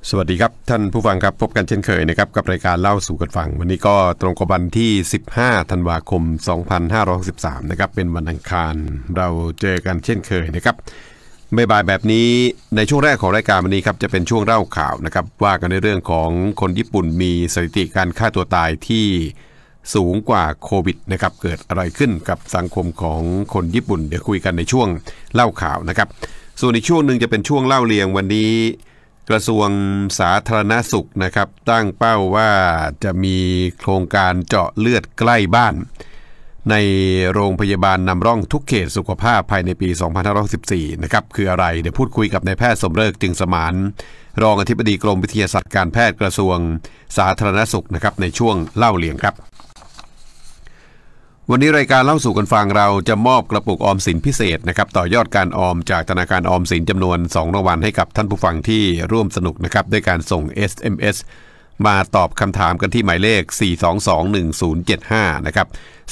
สวัสดีครับท่านผู้ฟังครับพบกันเช่นเคยนะครับกับรายการเล่าสู่กันฟังวันนี้ก็ตรงกับวันที่15ธันวาคม2563นะครับเป็นวันอังคารเราเจอกันเช่นเคยนะครับบ่ายแบบนี้ในช่วงแรกของรายการวันนี้ครับจะเป็นช่วงเล่าข่าวนะครับว่ากันในเรื่องของคนญี่ปุ่นมีสถิติการฆ่าตัวตายที่สูงกว่าโควิดนะครับเกิดอะไรขึ้นกับสังคมของคนญี่ปุ่นเดี๋ยวคุยกันในช่วงเล่าข่าวนะครับส่วนอีกช่วงหนึ่งจะเป็นช่วงเล่าเรียงวันนี้กระทรวงสาธารณสุขนะครับตั้งเป้าว่าจะมีโครงการเจาะเลือดใกล้บ้านในโรงพยาบาลนำร่องทุกเขตสุขภาพภายในปี2514นะครับคืออะไรเดี๋ยวพูดคุยกับนายแพทย์สมฤกษ์จึงสมานรองอธิบดีกรมวิทยาศาสตร์การแพทย์กระทรวงสาธารณสุขนะครับในช่วงเล่าเรียงครับวันนี้รายการเล่าสู่กันฟังเราจะมอบกระปุกออมสินพิเศษนะครับต่อยอดการออมจากธนาคารออมสินจำนวน2รางวัลให้กับท่านผู้ฟังที่ร่วมสนุกนะครับด้วยการส่ง SMS มาตอบคำถามกันที่หมายเลข4221075นะครับ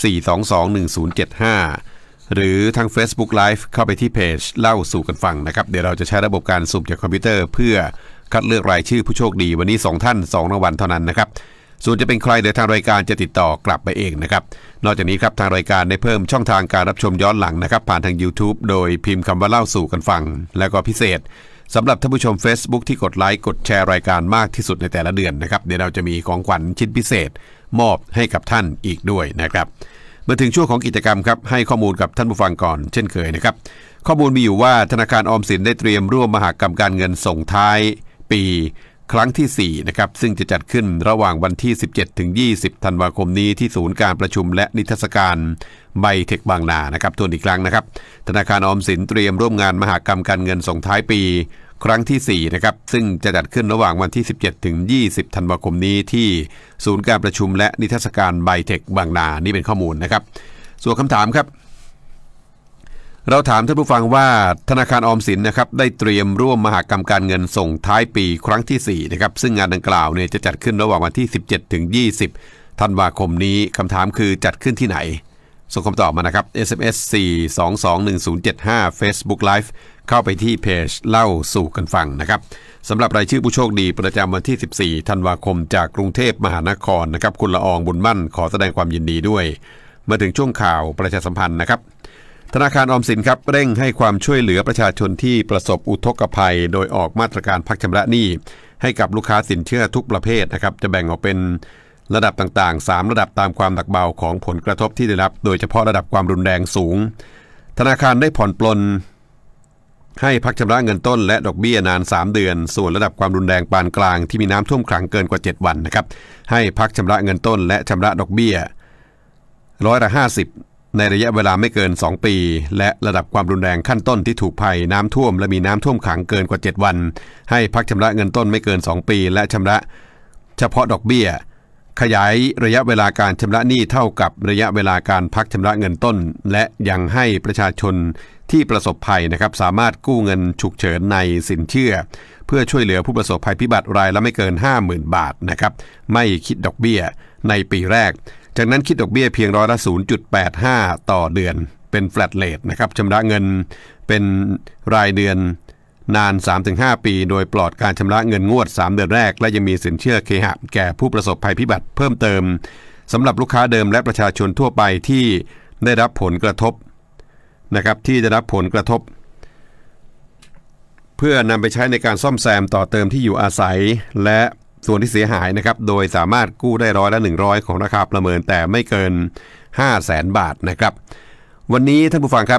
4221075หรือทาง Facebook Live เข้าไปที่เพจเล่าสู่กันฟังนะครับเดี๋ยวเราจะใช้ระบบการสุ่มจากคอมพิวเตอร์เพื่อคัดเลือกรายชื่อผู้โชคดีวันนี้2ท่าน2รางวัลเท่านั้นนะครับส่วนจะเป็นใครเดี๋ยวทางรายการจะติดต่อกลับไปเองนะครับนอกจากนี้ครับทางรายการได้เพิ่มช่องทางการรับชมย้อนหลังนะครับผ่านทาง YouTube โดยพิมพ์คำว่าเล่าสู่กันฟังแล้วก็พิเศษสำหรับท่านผู้ชม Facebook ที่กดไลค์กดแชร์รายการมากที่สุดในแต่ละเดือนนะครับเดี๋ยวเราจะมีของขวัญชิ้นพิเศษมอบให้กับท่านอีกด้วยนะครับมาถึงช่วงของกิจกรรมครับให้ข้อมูลกับท่านผู้ฟังก่อนเช่นเคยนะครับข้อมูลมีอยู่ว่าธนาคารออมสินได้เตรียมร่วมมหกรรมการเงินส่งท้ายปีครั้งที่4นะครับซึ่งจะจัดขึ้นระหว่างวันที่17ถึง20ธันวาคมนี้ที่ศูนย์การประชุมและนิทรรศการไบเทคบางนานะครับทวนอีกครั้งนะครับธนาคารออมสินเตรียมร่วมงานมหกรรมการเงินส่งท้ายปีครั้งที่4นะครับซึ่งจะจัดขึ้นระหว่างวันที่17ถึง20ธันวาคมนี้ที่ศูนย์การประชุมและนิทรรศการไบเทคบางนานี่เป็นข้อมูลนะครับส่วนคำถามครับเราถามท่านผู้ฟังว่าธนาคารออมสินนะครับได้เตรียมร่วมมหกรรมการเงินส่งท้ายปีครั้งที่4นะครับซึ่งงานดังกล่าวเนี่ยจะจัดขึ้นระหว่างวันที่17ถึง20ธันวาคมนี้คำถามคือจัดขึ้นที่ไหนส่งคำตอบมานะครับ SMS 4221075 Facebook Live เข้าไปที่เพจเล่าสู่กันฟังนะครับสำหรับรายชื่อผู้โชคดีประจำวันที่14ธันวาคมจากกรุงเทพมหานครนะครับคุณละอองบุญมั่นขอแสดงความยินดีด้วยมาถึงช่วงข่าวประชาสัมพันธ์นะครับธนาคารออมสินครับเร่งให้ความช่วยเหลือประชาชนที่ประสบอุทกภัยโดยออกมาตรการพักชำระหนี้ให้กับลูกค้าสินเชื่อทุกประเภทนะครับจะแบ่งออกเป็นระดับต่างๆ3ระดับตามความหนักเบาของผลกระทบที่ได้รับโดยเฉพาะระดับความรุนแรงสูงธนาคารได้ผ่อนปลนให้พักชำระเงินต้นและดอกเบี้ยนาน3เดือนส่วนระดับความรุนแรงปานกลางที่มีน้ำท่วมขังเกินกว่า7วันนะครับให้พักชำระเงินต้นและชำระดอกเบี้ย50%ในระยะเวลาไม่เกิน2ปีและระดับความรุนแรงขั้นต้นที่ถูกภัยน้ำท่วมและมีน้ำท่วมขังเกินกว่า7วันให้พักชำระเงินต้นไม่เกิน2ปีและชำระเฉพาะดอกเบี้ยขยายระยะเวลาการชำระหนี้เท่ากับระยะเวลาการพักชำระเงินต้นและยังให้ประชาชนที่ประสบภัยนะครับสามารถกู้เงินฉุกเฉินในสินเชื่อเพื่อช่วยเหลือผู้ประสบภัยพิบัติรายละไม่เกิน 50,000 บาทนะครับไม่คิดดอกเบี้ยในปีแรกจากนั้นคิดดอกเบี้ยเพียงร้อยละ 0.85 ต่อเดือนเป็นแฟลตเรทนะครับชำระเงินเป็นรายเดือนนาน 3-5 ปีโดยปลอดการชำระเงินงวด3เดือนแรกและยังมีสินเชื่อเคหะแก่ผู้ประสบภัยพิบัติเพิ่มเติมสำหรับลูกค้าเดิมและประชาชนทั่วไปที่ได้รับผลกระทบนะครับที่ได้รับผลกระทบเพื่อนำไปใช้ในการซ่อมแซมต่อเติมที่อยู่อาศัยและส่วนที่เสียหายนะครับโดยสามารถกู้ได้ร้อยละ100ของราคาประเมินแต่ไม่เกิน 500,000 บาทนะครับวันนี้ท่านผู้ฟังครับ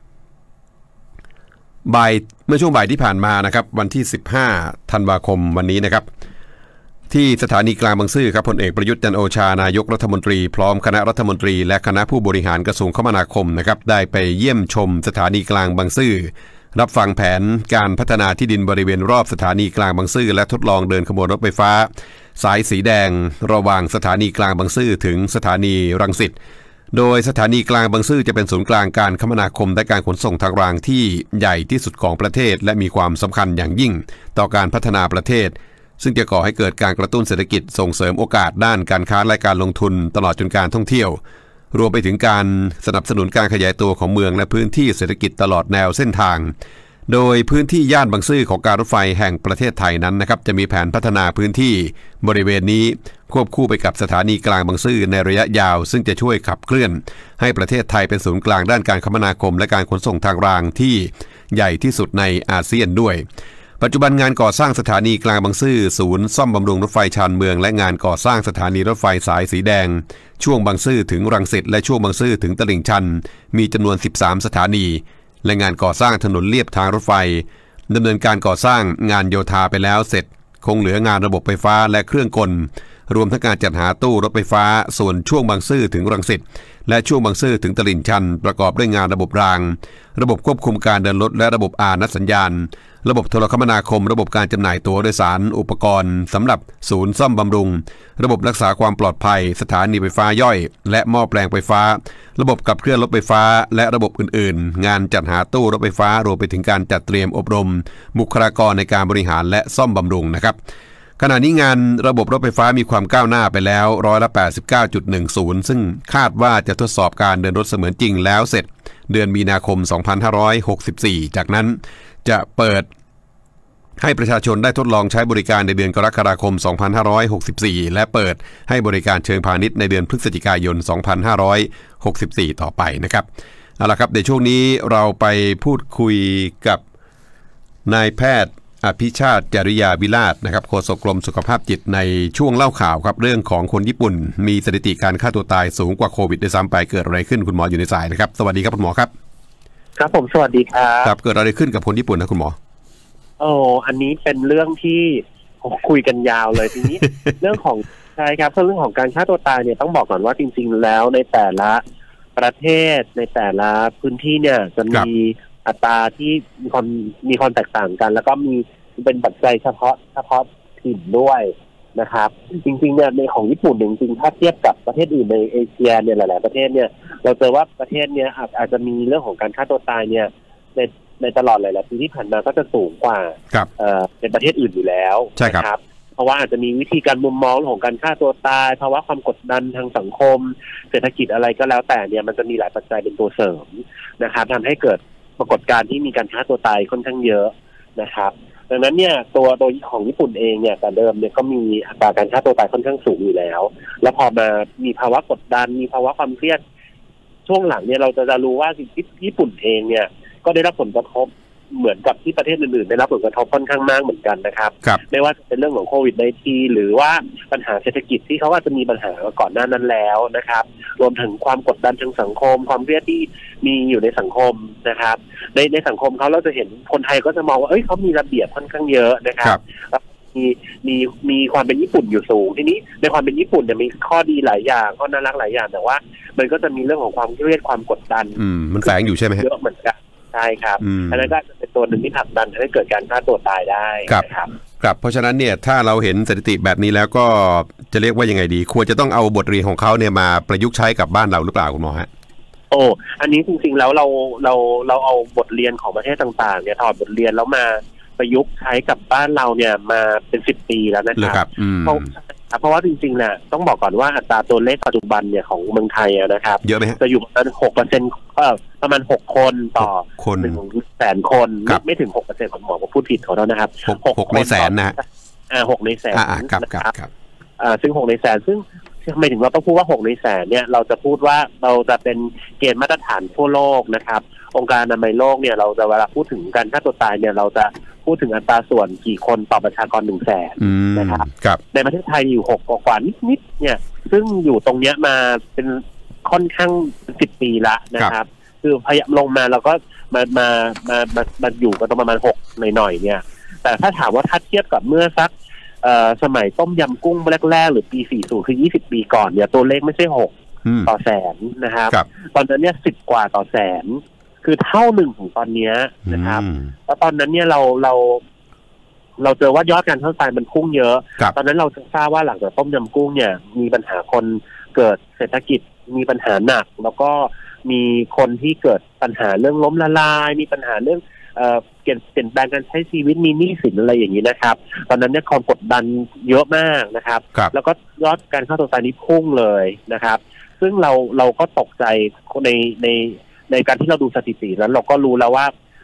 เมื่อช่วงบ่ายที่ผ่านมานะครับวันที่15ธันวาคมวันนี้นะครับที่สถานีกลางบางซื่อครับพลเอกประยุทธ์จันทร์โอชานายกรัฐมนตรีพร้อมคณะรัฐมนตรีและคณะผู้บริหารกระทรวงคมนาคมนะครับได้ไปเยี่ยมชมสถานีกลางบางซื่อรับฟังแผนการพัฒนาที่ดินบริเวณรอบสถานีกลางบางซื่อและทดลองเดินขบวนรถไฟฟ้าสายสีแดงระหว่างสถานีกลางบางซื่อถึงสถานีรังสิตโดยสถานีกลางบางซื่อจะเป็นศูนย์กลางการคมนาคมและการขนส่งทางรางที่ใหญ่ที่สุดของประเทศและมีความสำคัญอย่างยิ่งต่อการพัฒนาประเทศซึ่งจะก่อให้เกิดการกระตุ้นเศรษฐกิจส่งเสริมโอกาสด้านการค้าและการลงทุนตลอดจนการท่องเที่ยวรวมไปถึงการสนับสนุนการขยายตัวของเมืองและพื้นที่เศรษฐกิจตลอดแนวเส้นทางโดยพื้นที่ย่านบางซื่อของการรถไฟแห่งประเทศไทยนั้นนะครับจะมีแผนพัฒนาพื้นที่บริเวณนี้ควบคู่ไปกับสถานีกลางบางซื่อในระยะยาวซึ่งจะช่วยขับเคลื่อนให้ประเทศไทยเป็นศูนย์กลางด้านการคมนาคมและการขนส่งทางรางที่ใหญ่ที่สุดในอาเซียนด้วยปัจจุบันงานก่อสร้างสถานีกลางบางซื่อศูนย์ซ่อมบำรุงรถไฟชานเมืองและงานก่อสร้างสถานีรถไฟสายสีแดงช่วงบางซื่อถึงรังสิตและช่วงบางซื่อถึงตลิ่งชันมีจำนวน13สถานีและงานก่อสร้างถนนเลียบทางรถไฟดำเนินการก่อสร้างงานโยธาไปแล้วเสร็จคงเหลืองานระบบไฟฟ้าและเครื่องกลรวมทั้งการจัดหาตู้รถไฟฟ้าส่วนช่วงบางซื่อถึงรังสิตและช่วงบางซื่อถึงตลิ่งชันประกอบด้วยงานระบบรางระบบควบคุมการเดินรถและระบบอานัดสัญญาณระบบโทรคมนาคมระบบการจำหน่ายตั๋วโดยสารอุปกรณ์สำหรับศูนย์ซ่อมบำรุงระบบรักษาความปลอดภัยสถานีไฟฟ้าย่อยและหม้อแปลงไฟฟ้าระบบขับเคลื่อนรถไฟฟ้าและระบบอื่นๆงานจัดหาตู้รถไฟฟ้ารวมไปถึงการจัดเตรียมอบรมบุคลากรในการบริหารและซ่อมบำรุงนะครับขณะนี้งานระบบรถไฟฟ้ามีความก้าวหน้าไปแล้ว89.10%ซึ่งคาดว่าจะทดสอบการเดินรถเสมือนจริงแล้วเสร็จเดือนมีนาคม2564จากนั้นจะเปิดให้ประชาชนได้ทดลองใช้บริการในเดือนกรกฎาคม2564และเปิดให้บริการเชิงพาณิชย์ในเดือนพฤศจิกายน2564ต่อไปนะครับเอาล่ะครับในช่วงนี้เราไปพูดคุยกับนายแพทย์อภิชาติจริยาวิราชนะครับโฆษกกรมสุขภาพจิตในช่วงเล่าข่าวครับเรื่องของคนญี่ปุ่นมีสถิติการฆ่าตัวตายสูงกว่าโควิดด้วยซ้ำไปเกิดอะไรขึ้นคุณหมออยู่ในสายนะครับสวัสดีครับคุณหมอครับครับผมสวัสดีครับครับเกิดอะไรขึ้นกับคนญี่ปุ่นนะคุณหมออันนี้เป็นเรื่องที่คุยกันยาวเลยทีนี้ เรื่องของใช่ครับเรื่องของการฆ่าตัวตายเนี่ยต้องบอกก่อนว่าจริงๆแล้วในแต่ละประเทศในแต่ละพื้นที่เนี่ยจะมีอัตราที่มีความแตกต่างกันแล้วก็มีเป็นปัจจัยเฉพาะถิ่นด้วยนะครับจริงๆเนี่ยในของญี่ปุ่นจริงๆถ้าเทียบกับประเทศอื่นในเอเชียเนี่ยหลายๆประเทศเนี่ยเราเจอว่าประเทศเนี่ยอาจจะมีเรื่องของการฆ่าตัวตายเนี่ยในตลอดหลายๆปีที่ผ่านมาก็จะสูงกว่าในประเทศอื่นอยู่แล้วนะครับเพราะว่าอาจจะมีวิธีการมุมมองของการฆ่าตัวตายภาวะความกดดันทางสังคมเศรษฐกิจอะไรก็แล้วแต่เนี่ยมันจะมีหลายปัจจัยเป็นตัวเสริมนะครับทำให้เกิดปรากฏการณ์ที่มีการฆ่าตัวตายค่อนข้างเยอะนะครับดังนั้นเนี่ยตัวของญี่ปุ่นเองเนี่ยแต่เดิมเนี่ยก็มีอัตราการฆ่าตัวตายค่อนข้างสูงอยู่แล้วแล้วพอมามีภาวะกดดันมีภาวะความเครียดช่วงหลังเนี่ยเราจะรู้ว่าญี่ปุ่นเองเนี่ยก็ได้รับผลกระทบเหมือนกับที่ประเทศอื่นๆได้รับผลกระทบค่อนข้างมากเหมือนกันนะครับไม่ว่าจะเป็นเรื่องของโควิด-19 หรือว่าปัญหาเศรษฐกิจที่เขาอาจจะมีปัญหาก่อนหน้านั้นแล้วนะครับรวมถึงความกดดันทางสังคมความเครียดที่มีอยู่ในสังคมนะครับในสังคมเขาเราจะเห็นคนไทยก็จะมองว่าเขามีระเบียบค่อนข้างเยอะนะครับมีความเป็นญี่ปุ่นอยู่สูงทีนี้ในความเป็นญี่ปุ่นเนี่ยมีข้อดีหลายอย่างข้อน่ารักหลายอย่างแต่ว่ามันก็จะมีเรื่องของความเครียดความกดดันมันแฝงอยู่ใช่ไหมเยอะเหมือนกันใช่ครับอันนั้นก็จะเป็นตัวหนึ่งที่ผลักดันให้เกิดการฆ่าตัวตายได้ครับเพราะฉะนั้นเนี่ยถ้าเราเห็นสถิติแบบนี้แล้วก็จะเรียกว่ายังไงดีควรจะต้องเอาบทเรียนของเขาเนี่ยมาประยุกต์ใช้กับบ้านเราหรือเปล่าคุณหมอฮะอันนี้จริงๆแล้วเราเอาบทเรียนของประเทศต่างๆเนี่ยถอดบทเรียนแล้วมาประยุกต์ใช้กับบ้านเราเนี่ยมาเป็น10 ปีแล้วนะครับเพราะว่าจริงๆเนี่ยต้องบอกก่อนว่าอัตราตัวเลขปัจจุบันเนี่ยของเมืองไทยนะครับเยอะไหมจะอยู่ประมาณ6%ประมาณ6 คนต่อ100,000 คนไม่ถึง 6% ของหมอผมพูดผิดขอโทษนะครับ 6 ในแสนนะ 6 ในแสนครับซึ่ง6 ในแสนซึ่งทำไมถึงเราต้องพูดว่า6 ในแสนเนี่ยเราจะพูดว่าเราจะเป็นเกณฑ์มาตรฐานทั่วโลกนะครับองค์การอนามัยโลกเนี่ยเราจะเวลาพูดถึงการฆ่าตัวตายเนี่ยเราจะพูดถึงอัตราส่วนกี่คนต่อประชากร100,000นะครับในประเทศไทยอยู่6 กว่านิดๆเนี่ยซึ่งอยู่ตรงเนี้ยมาเป็นค่อนข้าง10 ปีละนะครับคือพยายามลงมาเราก็มาอยู่กันตรงประมาณ6หน่อยๆเนี่ยแต่ถ้าถามว่าถ้าเทียบกับเมื่อสักสมัยต้มยำกุ้งแรกๆหรือปี40คือ20 ปีก่อนเนี่ยตัวเลขไม่ใช่6ต่อแสนนะครับตอนนั้นเนี่ย10 กว่าต่อแสนคือเท่าหนึ่งของตอนนี้นะครับแล้วตอนนั้นเนี่ยเราเจอว่ายอดการฆ่าตัวตายมันพุ่งเยอะตอนนั้นเราจะทราบว่าหลังจากต้มยำกุ้งเนี่ยมีปัญหาคนเกิดเศรษฐกิจมีปัญหาหนักแล้วก็มีคนที่เกิดปัญหาเรื่องล้มละลายมีปัญหาเรื่องเปลี่ยนแปลงการใช้ชีวิตมีหนี้สินอะไรอย่างนี้นะครับตอนนั้นเนี่ยความกดดันเยอะมากนะครับแล้วก็ยอดการฆ่าตัวตายนี้พุ่งเลยนะครับซึ่งเราก็ตกใจในการที่เราดูสถิติแล้วเราก็รู้แล้วว่า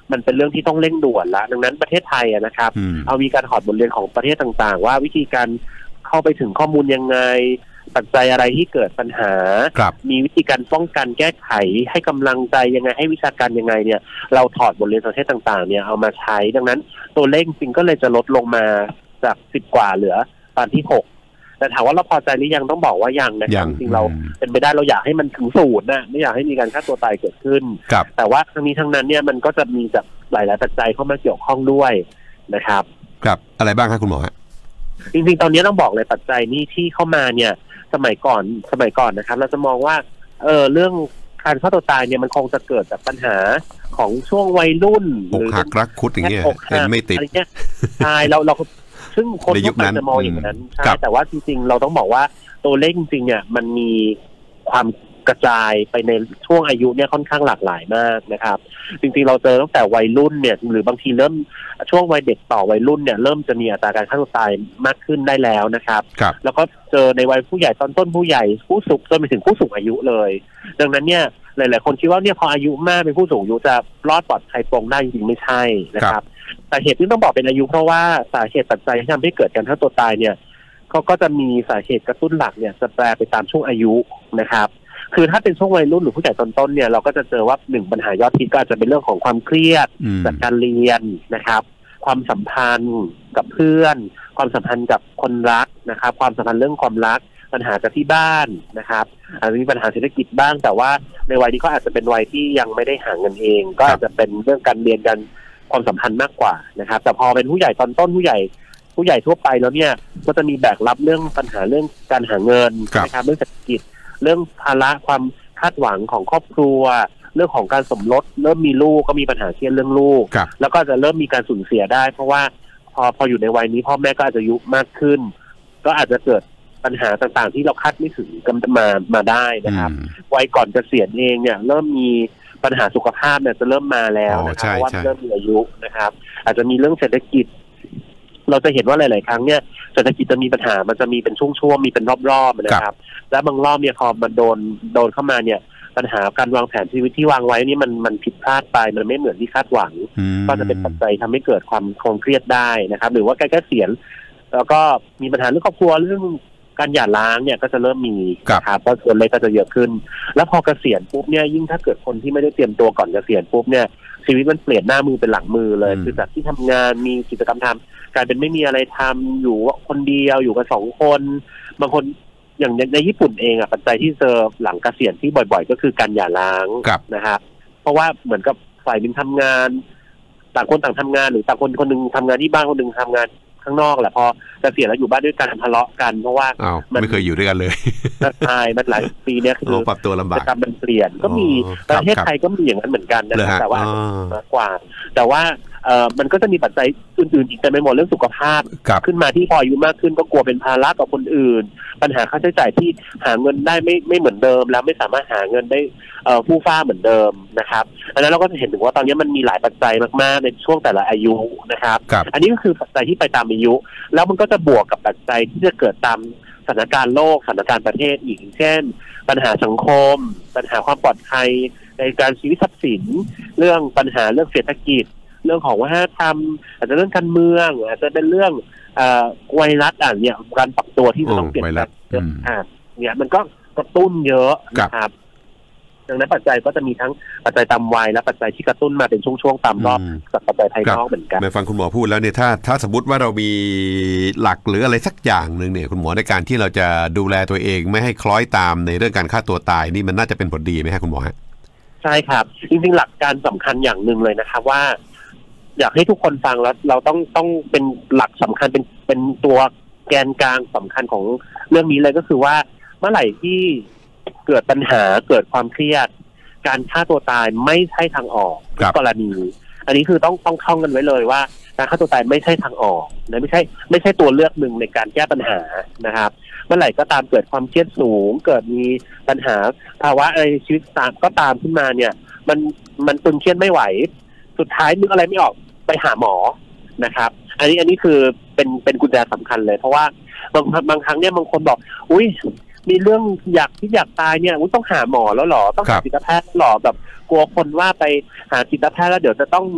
มันเป็นเรื่องที่ต้องเร่งด่วนละดังนั้นประเทศไทยนะครับเอามีการถอดบทเรียนของประเทศต่างๆว่าวิธีการเข้าไปถึงข้อมูลยังไงปัจจัยอะไรที่เกิดปัญหามีวิธีการป้องกันแก้ไขให้กำลังใจยังไงให้วิชาการยังไงเนี่ยเราถอดบทเรียนประเทศต่างๆเนี่ยเอามาใช้ดังนั้นตัวเลขจริงก็เลยจะลดลงมาจาก10 กว่าเหลือตอนที่6แต่ถามว่าเราพอใจหรือยังต้องบอกว่ายังนะครับจริงเราเป็นไปได้เราอยากให้มันถึง0นะไม่อยากให้มีการฆ่าตัวตายเกิดขึ้นแต่ว่าทั้งนี้ทั้งนั้นเนี่ยมันก็จะมีจากหลายๆปัจจัยเข้ามาเกี่ยวข้องด้วยนะครับครับอะไรบ้างครับคุณหมอฮะจริงๆตอนนี้ต้องบอกเลยปัจจัยนี้ที่เข้ามาเนี่ยสมัยก่อนนะครับเราจะมองว่าเรื่องการฆ่าตัวตายเนี่ยมันคงจะเกิดจากปัญหาของช่วงวัยรุ่นอกหักรักคุดอย่างเงี้ยไม่ติดใช่เราซึ่งคนทุกคนจะมองอย่างนั้นใช่แต่ว่าจริงๆเราต้องบอกว่าตัวเลขจริงๆเนี่ยมันมีความกระจายไปในช่วงอายุเนี่ยค่อนข้างหลากหลายมากนะครับจริงๆเราเจอตั้งแต่วัยรุ่นเนี่ยหรือบางทีเริ่มช่วงวัยเด็กต่อวัยรุ่นเนี่ยเริ่มจะมีอัตราการฆ่าตัวตายมากขึ้นได้แล้วนะครับแล้วก็เจอในวัยผู้ใหญ่ตอนต้นผู้ใหญ่ผู้สูงจนไปถึงผู้สูงอายุเลยดังนั้นเนี่ยหลายๆคนคิดว่าเนี่ยพออายุมากเป็นผู้สูงอายุจะรอดปลอดภัยปลงได้จริงๆไม่ใช่นะครับแต่เหตุที่ต้องบอกเป็นอายุเพราะว่าสาเหตุปัจจัยที่ทำให้เกิดการฆ่าตัวตายเนี่ยก็จะมีสาเหตุกระตุ้นหลักเนี่ยจะแปรไปตามช่วงอายุนะครับคือถ้าเป็นช่วงวัยรุ่นหรือผู้ใหญ่ต้นๆเนี่ยเราก็จะเจอว่า1ปัญหายอดฮิตก็อาจจะเป็นเรื่องของความเครียดจากการเรียนนะครับความสัมพันธ์กับเพื่อนความสัมพันธ์กับคนรักนะครับความสัมพันธ์เรื่องความรักปัญหาจากที่บ้านนะครับอาจจะมีปัญหาเศรษฐกิจบ้างแต่ว่าในวัยนี้ก็อาจจะเป็นวัยที่ยังไม่ได้หาเงินเองก็อาจจะเป็นเรื่องการเรียนกันความสัมพันธ์มากกว่านะครับแต่พอเป็นผู้ใหญ่ตอนต้นผู้ใหญ่ทั่วไปแล้วเนี่ยก็จะมีแบกรับเรื่องปัญหาเรื่องการหาเงินนะครับเรื่องเศรษฐกิจเรื่องภาระความคาดหวังของครอบครัวเรื่องของการสมรสเริ่มมีลูกก็มีปัญหาเครียดเรื่องลูกแล้วก็จะเริ่มมีการสูญเสียได้เพราะว่าพออยู่ในวัยนี้พ่อแม่ก็อาจจะอายุมากขึ้นก็อาจจะเกิดปัญหาต่างๆที่เราคาดไม่ถึงกันมาได้นะครับวัยก่อนเกษียณเองเนี่ยเริ่มมีปัญหาสุขภาพเนี่ยจะเริ่มมาแล้วนะครับเพราะว่าเริ่มมีอายุนะครับอาจจะมีเรื่องเศรษฐกิจเราจะเห็นว่าหลายๆครั้งเนี่ยเศรษฐกิจจะมีปัญหามันจะมีเป็นช่วงๆมีเป็นรอบๆนะครับและบางรอบเนี่ยพอมันโดนเข้ามาเนี่ยปัญหาการวางแผนชีวิตที่วางไว้นี่มันผิดพลาดไปมันไม่เหมือนที่คาดหวังก็จะเป็นปัจจัยทำให้เกิดความเครียดได้นะครับหรือว่าใกล้เกษียณแล้วก็มีปัญหาเรื่องครอบครัวเรื่องการหย่าร้างเนี่ยก็จะเริ่มมีนะครับเพราะส่วนเล็กก็จะเยอะขึ้นแล้วพอเกษียณปุ๊บเนี่ยยิ่งถ้าเกิดคนที่ไม่ได้เตรียมตัวก่อนเกษียณปุ๊บเนี่ยชีวิตมันเปลี่ยนหน้ามือเป็นหลังมือเลยคือจากที่ทำงานมีกิจกรรมทำกลายเป็นไม่มีอะไรทำอยู่คนเดียวอยู่กับ2 คนบางคนอย่างในญี่ปุ่นเองปัจจัยที่เจอหลังเกษียณที่บ่อยๆก็คือการหย่าร้างนะครับเพราะว่าเหมือนกับฝ่ายนึงทำงานต่างคนต่างทำงานหรือต่างคนนึงทำงานที่บ้านคนนึงทำงานข้างนอกแหละพอเกษียณแล้วอยู่บ้านด้วยกันทะเลาะกันเพราะว่ามันไม่เคยอยู่ด้วยกันเลยใช่มันหลายปีเนี่ยคือปรับตัวลำบากการมันเปลี่ยนก็มีประเทศไทยก็มีอย่างนั้นเหมือนกันนะครับแต่ว่ามากกว่าแต่ว่ามันก็จะมีปัจจัยอื่นๆอีกแต่ไม่หมดเรื่องสุขภาพขึ้นมาที่พออายุมากขึ้นก็กลัวเป็นภาระกับคนอื่นปัญหาค่าใช้จ่ายที่หาเงินได้ไม่เหมือนเดิมแล้วไม่สามารถหาเงินได้ฟู่ฟ้าเหมือนเดิมนะครับอันนั้นเราก็จะเห็นถึงว่าตอนนี้มันมีหลายปัจจัยมากๆในช่วงแต่ละอายุนะครับอันนี้ก็คือปัจจัยที่ไปตามอายุแล้วมันก็จะบวกกับปัจจัยที่จะเกิดตามสถานการณ์โลกสถานการณ์ประเทศอีกเช่นปัญหาสังคมปัญหาความปลอดภัยในการชีวิตทรัพย์สินเรื่องปัญหาเรื่องเศรษฐกิจเรื่องของวัฒนธรรมอาจจะเรื่องการเมืองอาจจะเป็นเรื่องไวรัสเนี่ยการปรับตัวที่จะต้องเปลี่ยนแปลงเนี่ยมันก็กระตุ้นเยอะนะครับดังนั้นปัจจัยก็จะมีทั้งปัจจัยตามวัยและปัจจัยที่กระตุ้นมาเป็นช่วงๆตามรอบกับปัจจัยภายนอกเหมือนกันฟังคุณหมอพูดแล้วเนี่ยถ้าสมมติว่าเรามีหลักหรืออะไรสักอย่างนึงเนี่ยคุณหมอในการที่เราจะดูแลตัวเองไม่ให้คล้อยตามในเรื่องการฆ่าตัวตายนี่มันน่าจะเป็นผลดีไหมครับคุณหมอฮะใช่ครับจริงๆหลักการสำคัญอย่างหนึ่งเลยนะครับว่าอยากให้ทุกคนฟังแล้วเราต้องเป็นหลักสำคัญเป็นตัวแกนกลางสำคัญของเรื่องนี้เลยก็คือว่าเมื่อไหร่ที่เกิดปัญหาเกิดความเครียดการฆ่าตัวตายไม่ใช่ทางออกกรณีอันนี้คือต้องท่องกันไว้เลยว่าการฆ่าตัวตายไม่ใช่ทางออกนะไม่ใช่ตัวเลือกหนึ่งในการแก้ปัญหานะครับเมื่อไหร่ก็ตามเกิดความเครียดสูงเกิดมีปัญหาภาวะอะไรชีวิตก็ตามขึ้นมาเนี่ยมันตึงเครียดไม่ไหวสุดท้ายนึกอะไรไม่ออกไปหาหมอนะครับอันนี้คือเป็นกุญแจสำคัญเลยเพราะว่าบางครั้งเนี่ยบางคนบอกอุ้ยมีเรื่องอยากตายเนี่ยต้องหาหมอแล้วหรอต้องหาจิตแพทย์หรอแบบกลัวคนว่าไปหาจิตแพทย์แล้วเดี๋ยวจะต้อง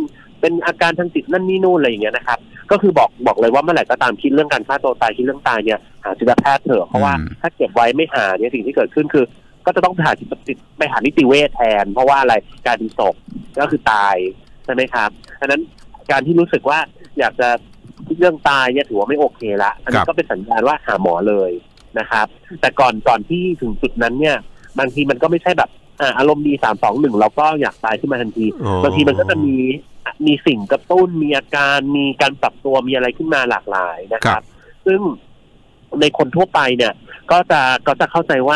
เป็นอาการทางจิตนั่นนี่นู่นอะไรอย่างเงี้ยนะครับก็คือบอกเลยว่าเมื่อไหร่ก็ตามคิดเรื่องการฆ่าตัวตายคิดเรื่องตายเนี่ยหาจิตแพทย์เถอะเพราะว่าถ้าเก็บไว้ไม่หาเนี่ยสิ่งที่เกิดขึ้นคือก็จะต้องไปหานิติเวชแทนเพราะว่าอะไรการเป็นศพก็คือตายใช่ไหมครับอันนั้นการที่รู้สึกว่าอยากจะเรื่องตายเนี่ยถือว่าไม่โอเคละอันนี้ก็เป็นสัญญาณว่าหาหมอเลยนะครับแต่ก่อนที่ถึงจุดนั้นเนี่ยบางทีมันก็ไม่ใช่แบบอารมณ์ดี3-2-1เราก็อยากตายขึ้นมาทันทีบางทีมันก็จะมีสิ่งกระตุ้นมีอาการมีการปรับตัวมีอะไรขึ้นมาหลากหลายนะครับซึ่งในคนทั่วไปเนี่ยก็จะเข้าใจว่า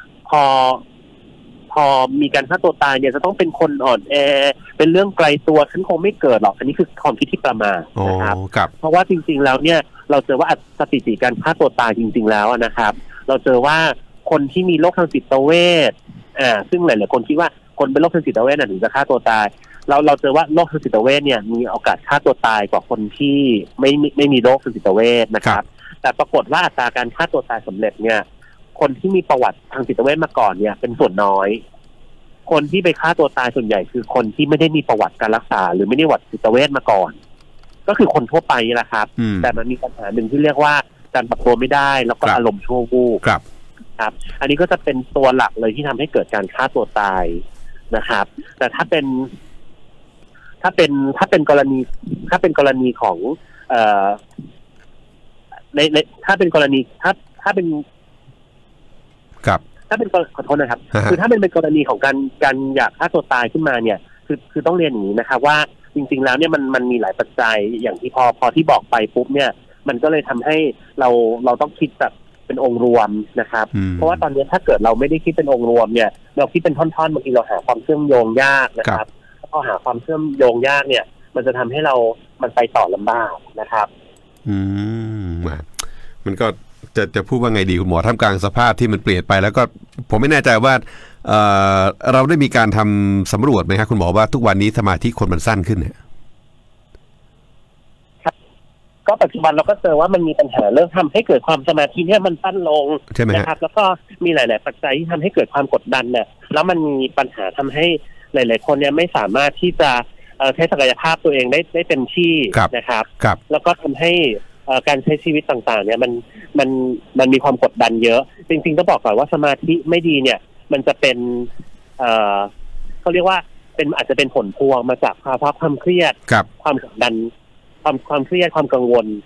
พอมีการฆ่าตัวตายเนี่ยจะต้องเป็นคนอ่อนแอเป็นเรื่องไกลตัวฉันคงไม่เกิดหรอกอันนี้คือความคิดที่ประมาทนะครับเพราะว่าจริงๆแล้วเนี่ยเราเจอว่าสถิติการฆ่าตัวตายจริงๆแล้วนะครับเราเจอว่าคนที่มีโรคทางจิตเวชซึ่งหลายๆคนคิดว่าคนเป็นโรคทางจิตเวชถึงจะฆ่าตัวตายเราเจอว่าโรคทางจิตเวชเนี่ยมีโอกาสฆ่าตัวตายกว่าคนที่ไม่มีโรคทางจิตเวชนะครับแต่ปรากฏว่าอัตราการฆ่าตัวตายสำเร็จเนี่ยคนที่มีประวัติทางจิตเวชมาก่อนเนี่ยเป็นส่วนน้อยคนที่ไปฆ่าตัวตายส่วนใหญ่คือคนที่ไม่ได้มีประวัติการรักษาหรือไม่ได้ประวัติจิตเวชมาก่อนก็คือคนทั่วไปนี่แหละครับแต่มันมีปัญหาหนึ่งที่เรียกว่าการปรับตัวไม่ได้แล้วก็อารมณ์ชั่ววูบครับอันนี้ก็จะเป็นตัวหลักเลยที่ทำให้เกิดการฆ่าตัวตายนะครับแต่ถ้าเป็นกรณีของในถ้าเป็นกรณีถ้าเป็นขอโทษนะครับคือถ้าเป็นกรณีของการอยากฆ่าตัวตายขึ้นมาเนี่ยคือต้องเรียนอย่างนี้นะครับว่าจริงๆแล้วเนี่ยมันมีหลายปัจจัยอย่างที่พอที่บอกไปปุ๊บเนี่ยมันก็เลยทำให้เราต้องคิดแบบเป็นองค์รวมนะครับเพราะว่าตอนนี้ถ้าเกิดเราไม่ได้คิดเป็นองค์รวมเนี่ยเราคิดเป็นท่อนๆบางทีเราหาความเชื่อมโยงยากนะครับพอหาความเชื่อมโยงยากเนี่ยมันจะทำให้มันไปต่อลำบากนะครับมันก็จะพูดว่าไงดีคุณหมอท่ามกลางสภาพที่มันเปลี่ยนไปแล้วก็ผมไม่แน่ใจว่าเราได้มีการทำสำรวจไหมครับคุณหมอว่าทุกวันนี้สมาธิคนมันสั้นขึ้นเนี่ยก็ปัจจุบันเราก็เจอว่ามันมีปัญหาเรื่องทำให้เกิดความสมาธิเนี่ยมันสั้นลงนะครับแล้วก็มีหลายๆปัจจัยที่ทำให้เกิดความกดดันเนี่ยแล้วมันมีปัญหาทำให้หลายๆคนเนี่ยไม่สามารถที่จะใช้ศักยภาพตัวเองได้เต็มที่นะครับแล้วก็ทำให้การใช้ชีวิตต่างๆเนี่ยมันมีความกดดันเยอะจริงๆต้องบอกก่อนว่าสมาธิไม่ดีเนี่ยมันจะเป็นเขาเรียกว่าอาจจะเป็นผลพวงมาจากภาวะความเครียดความกดดันความเครียดความกังวล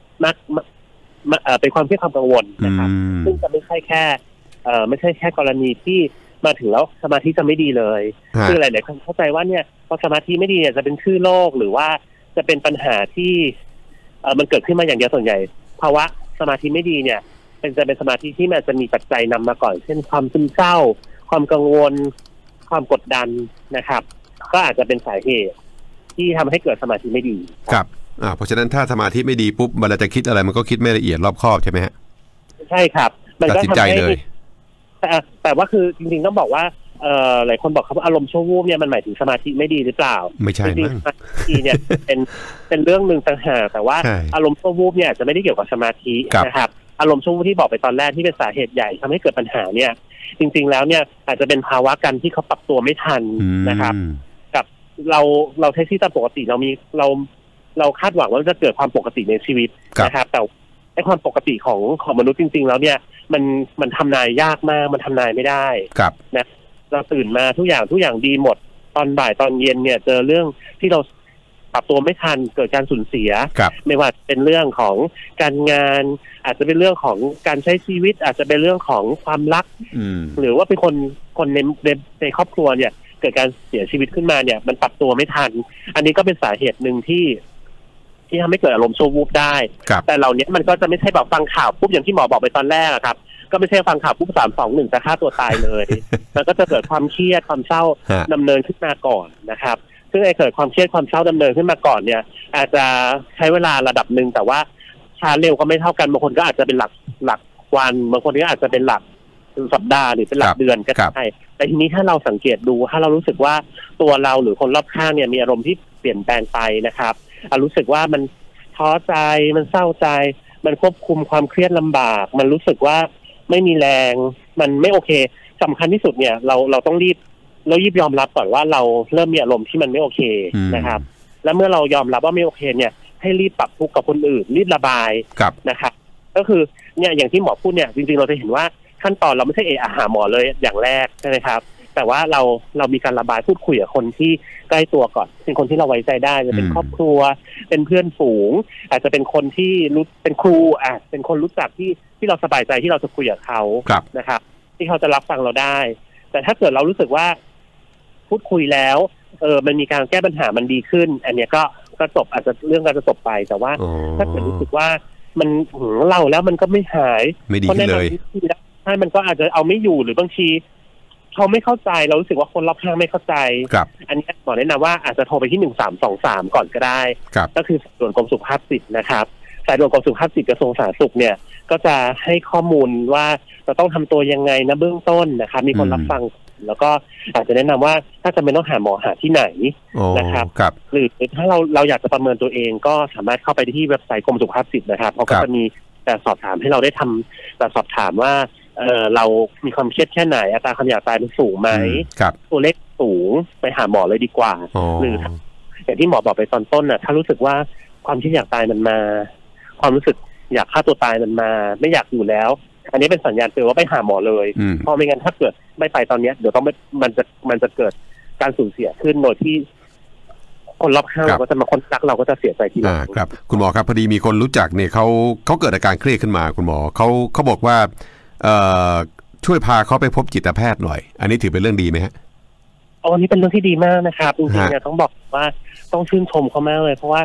เป็นความเครียดความกังวลนะครับซึ่งจะไม่ใช่แค่กรณีที่มาถึงแล้วสมาธิจะไม่ดีเลยคือหลายๆคนเข้าใจว่าเนี่ยพอสมาธิไม่ดีเนี่ยจะเป็นชื่อโรคหรือว่าจะเป็นปัญหาที่มันเกิดขึ้นมาอย่างเดียวส่วนใหญ่ภาวะสมาธิไม่ดีเนี่ยจะเป็นสมาธิที่มันจะมีปัจจัยนำมาก่อนเช่นความซึมเศร้าความกังวลความกดดันนะครับก็อาจจะเป็นสาเหตุที่ทำให้เกิดสมาธิไม่ดีครับเพราะฉะนั้นถ้าสมาธิไม่ดีปุ๊บเวลาจะคิดอะไรมันก็คิดไม่ละเอียดรอบคอบใช่ไหมฮะใช่ครับมันก็ทำให้แต่ว่าคือจริงๆต้องบอกว่าหลายคนบอกครับว่าอารมณ์ชั่ววูบเนี่ยมันหมายถึงสมาธิไม่ดีหรือเปล่าไม่ใช่จริงๆสมาธิเนี่ยเป็นเรื่องนึงต่างหากแต่ว่าอารมณ์ชั่ววูบเนี่ยจะไม่ได้เกี่ยวกับสมาธินะครับอารมณ์ชั่ววูบที่บอกไปตอนแรกที่เป็นสาเหตุใหญ่ทำให้เกิดปัญหาเนี่ยจริงๆแล้วเนี่ยอาจจะเป็นภาวะการที่เขาปรับตัวไม่ทันนะครับกับเราใช้ชีวิตตามปกติเราคาดหวังว่าจะเกิดความปกติในชีวิตนะครับแต่ไอ้ความปกติของมนุษย์จริงๆแล้วเนี่ยมันทำนายยากมากมันทำนายไม่ได้นะเราตื่นมาทุกอย่างดีหมดตอนบ่ายตอนเย็นเนี่ยเจอเรื่องที่เราปรับตัวไม่ทันเกิดการสูญเสียไม่ว่าเป็นเรื่องของการงานอาจจะเป็นเรื่องของการใช้ชีวิตอาจจะเป็นเรื่องของความรักหรือว่าเป็นคนในครอบครัวเนี่ยเกิดการเสียชีวิตขึ้นมาเนี่ยมันปรับตัวไม่ทันอันนี้ก็เป็นสาเหตุหนึ่งที่ทำให้เกิดอารมณ์ชั่ววูบได้แต่เหล่านี้มันก็จะไม่ใช่แบบฟังข่าวปุ๊บอย่างที่หมอบอกไปตอนแรกครับก็ไม่ใช่ฟังข่าวปุ๊บ3-2-1จะฆ่าตัวตายเลยมันก็จะเกิดความเครียดความเศร้าดำเนินขึ้นมาก่อนนะครับซึ่งไอ้เกิดความเครียดความเศร้าดำเนินขึ้นมาก่อนเนี่ยอาจจะใช้เวลาระดับหนึ่งแต่ว่าช้าเร็วก็ไม่เท่ากันบางคนก็อาจจะเป็นหลักวันบางคนก็อาจจะเป็นหลักสัปดาห์หรือเป็นหลักเดือนก็ได้แต่ทีนี้ถ้าเราสังเกตดูถ้าเรารู้สึกว่าตัวเราหรือคนรอบข้างเนี่ยมีอารมณ์ที่เปลี่ยนแปลงไปนะครับรู้สึกว่ามันท้อใจมันเศร้าใจมันควบคุมความเครียดลำบากมันรู้สึกว่าไม่มีแรงมันไม่โอเคสำคัญที่สุดเนี่ยเราต้องรีบยอมรับก่อนว่าเราเริ่มมีอารมณ์ที่มันไม่โอเคนะครับแล้วเมื่อเรายอมรับว่าไม่โอเคเนี่ยให้รีบปรับทุกข์กับคนอื่นรีบระบายนะครับก็คือเนี่ยอย่างที่หมอพูดเนี่ยจริงๆเราจะเห็นว่าขั้นตอนเราไม่ใช่หาหมอเลยอย่างแรกใช่ไหมครับแต่ว่าเรามีการระบายพูดคุยกับคนที่ใกล้ตัวก่อนเป็นคนที่เราไว้ใจได้จะเป็นครอบครัวเป็นเพื่อนฝูงอาจจะเป็นคนที่รู้เป็นครูเป็นคนรู้จักที่เราสบายใจที่เราจะคุยกับเขานะครับที่เขาจะรับฟังเราได้แต่ถ้าเกิดเรารู้สึกว่าพูดคุยแล้วมันมีการแก้ปัญหามันดีขึ้นอันนี้ก็จบอาจจะเรื่องการจะจบไปแต่ว่าถ้าเกิดรู้สึกว่ามันเล่าแล้วมันก็ไม่หายไม่ดีเลยใช่มันก็อาจจะเอาไม่อยู่หรือบางทีเขาไม่เข้าใจเรารู้สึกว่าคนรอบข้างไม่เข้าใจอันนี้หมอแนะนำว่าอาจจะโทรไปที่1323ก่อนก็ได้ก็คือสายด่วนกรมสุขภาพจิตนะครับสายด่วนกรมสุขภาพจิตกระทรวงสาธารณสุขเนี่ยก็จะให้ข้อมูลว่าเราต้องทำตัวยังไงนะเบื้องต้นนะครับมีคนรับฟังแล้วก็อาจจะแนะนำว่าถ้าจะไม่ต้องหาหมอหาที่ไหนนะครับหรือถ้าเราอยากจะประเมินตัวเองก็สามารถเข้าไปที่เว็บไซต์กรมสุขภาพจิตนะครับเขาก็จะมีแบบสอบถามให้เราได้ทำแบบสอบถามว่าเรามีความเครียดแค่ไหนอัตราความอยากตายมันสูงไหมตัวเลขสูงไปหาหมอเลยดีกว่าหรืออย่างที่หมอบอกไปตอนต้นน่ะถ้ารู้สึกว่าความคิดอยากตายมันมาความรู้สึกอยากฆ่าตัวตายมันมาไม่อยากอยู่แล้วอันนี้เป็นสัญญาณเตือนว่าไปหาหมอเลยเพราะไม่งั้นถ้าเกิดไม่ไปตอนนี้เดี๋ยวต้องมันจะเกิดการสูญเสียขึ้นโดยที่คนรอบข้างเราก็จะมาคนรักเราก็จะเสียใจทีหลังครับคุณหมอครับพอดีมีคนรู้จักเนี่ยเขาเกิดอาการเครียดขึ้นมาคุณหมอเขาบอกว่าช่วยพาเขาไปพบจิตแพทย์หน่อยอันนี้ถือเป็นเรื่องดีไหมฮะอันนี้เป็นเรื่องที่ดีมากนะครับจริงๆเนี่ยต้องบอกว่าต้องชื่นชมเขามากเลยเพราะว่า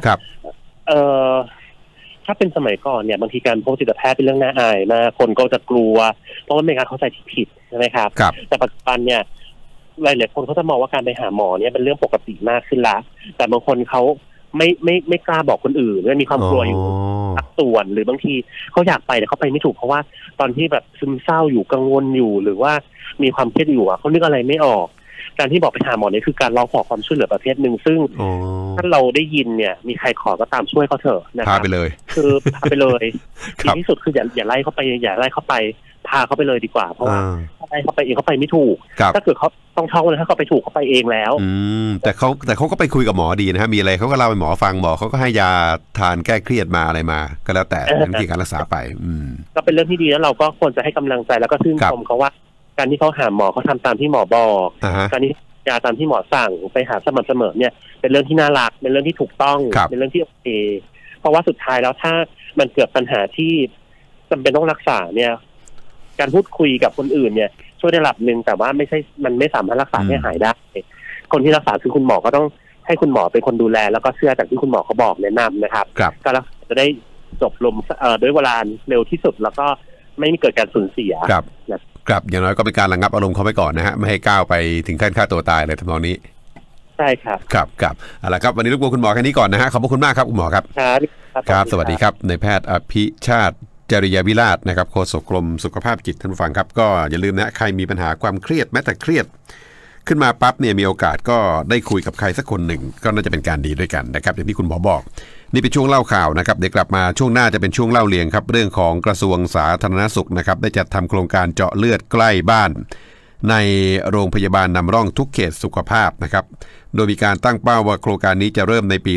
ถ้าเป็นสมัยก่อนเนี่ยบางทีการพบจิตแพทย์เป็นเรื่องน่าอายมากคนก็จะกลัวเพราะว่าเป็นการเข้าใจที่ผิดใช่ไหมครับแต่ปัจจุบันเนี่ยหลายๆคนเขาจะมองว่าการไปหาหมอเนี่ยเป็นเรื่องปกติมากขึ้นละแต่บางคนเขาไม่กล้าบอกคนอื่นมีความกลัวอยู่สักส่วนหรือบางทีเขาอยากไปแต่เขาไปไม่ถูกเพราะว่าตอนที่แบบซึมเศร้าอยู่กังวลอยู่หรือว่ามีความเครียดอยู่เขานึกอะไรไม่ออกการที่บอกไปหาหมอเนี่ยคือการร้องขอความช่วยเหลือประเภทหนึ่งซึ่งถ้าเราได้ยินเนี่ยมีใครขอก็ตามช่วยเขาเถอะนะครับพาไปเลยคือพาไปเลยดีที่สุดคืออย่าไล่เขาไปพาเขาไปเลยดีกว่าเพราะว่าถ้าไล่เขาไปเองเขาไปไม่ถูกถ้าเกิดเขาต้องท้องเลยถ้าเขาไปถูกเขาไปเองแล้วแต่เขาก็ไปคุยกับหมอดีนะฮะมีอะไรเขาก็เล่าให้หมอฟังหมอเขาก็ให้ยาทานแก้เครียดมาอะไรมาก็แล้วแต่วิธีการรักษาไปก็เป็นเรื่องที่ดีแล้วเราก็ควรจะให้กำลังใจแล้วก็ชื่นชมเขาว่าการที่เขาหาหมอเขาทำตามที่หมอบอกการที่ยาตามที่หมอสั่งไปหาสม่ำเสมอเนี่ยเป็นเรื่องที่น่ารักเป็นเรื่องที่ถูกต้องเป็นเรื่องที่โอเคเพราะว่าสุดท้ายแล้วถ้ามันเกิดปัญหาที่จำเป็นต้องรักษาเนี่ยการพูดคุยกับคนอื่นเนี่ยช่วยได้ระดับนึงแต่ว่ามันไม่สามารถรักษาให้หายได้คนที่รักษาคือคุณหมอก็ต้องให้คุณหมอเป็นคนดูแลแล้วก็เชื่อจากที่คุณหมอเขาบอกแนะนำนะครับการรักษาจะได้จบลงด้วยเวลาเร็วที่สุดแล้วก็ไม่มีเกิดการสูญเสียครับอย่างน้อยก็เป็นการระงับอารมณ์เขาไปก่อนนะฮะไม่ให้ก้าวไปถึงขั้นฆ่าตัวตายเลยทำนองนี้ใช่ครับครับเอาละครับวันนี้รบกวนคุณหมอแค่นี้ก่อนนะฮะขอบคุณมากครับคุณหมอครับครับสวัสดีครับนายแพทย์อภิชาติจริยวิราชนะครับโฆษกกรมสุขภาพจิตท่านผู้ฟังครับก็อย่าลืมนะใครมีปัญหาความเครียดแม้แต่เครียดขึ้นมาปั๊บเนี่ยมีโอกาสก็ได้คุยกับใครสักคนหนึ่งก็น่าจะเป็นการดีด้วยกันนะครับอย่างที่คุณหมอบอกนี่เป็นช่วงเล่าข่าวนะครับเดี๋ยวกลับมาช่วงหน้าจะเป็นช่วงเล่าเรียงครับเรื่องของกระทรวงสาธารณสุขนะครับได้จัดทำโครงการเจาะเลือดใกล้บ้านในโรงพยาบาลนำร่องทุกเขตสุขภาพนะครับโดยมีการตั้งเป้าว่าโครงการนี้จะเริ่มในปี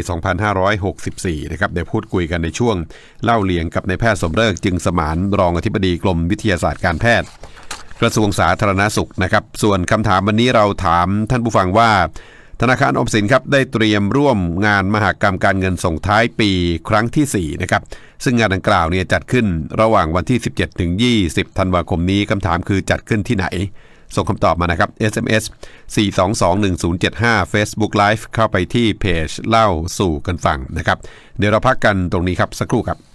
2564 นะครับเดี๋ยวพูดคุยกันในช่วงเล่าเรียงกับนายแพทย์สมฤกษ์จึงสมานรองอธิบดีกรมวิทยาศาสตร์การแพทย์กระทรวงสาธารณสุขนะครับส่วนคำถามวันนี้เราถามท่านผู้ฟังว่าธนาคารออมสินครับได้เตรียมร่วมงานมหกรรมการเงินส่งท้ายปีครั้งที่4นะครับซึ่งงานดังกล่าวเนี่ยจัดขึ้นระหว่างวันที่17ถึง20ธันวาคมนี้คำถามคือจัดขึ้นที่ไหนส่งคำตอบมานะครับ SMS 4221075 Facebook Live เข้าไปที่เพจเล่าสู่กันฟังนะครับเดี๋ยวเราพักกันตรงนี้ครับสักครู่ครับ